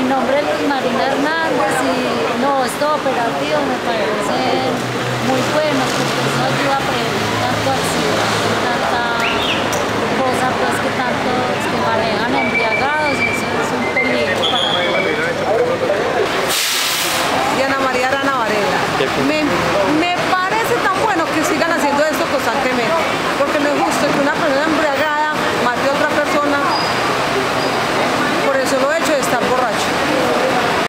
nombre es Luz Marina Hernández y no, estos operativos me parecen muy buenos porque eso ayuda a prevenir tanto accidente, tanta cosa pues que tantos que manejan embriagados, eso es un peligro para todos. Diana María Arana Varela.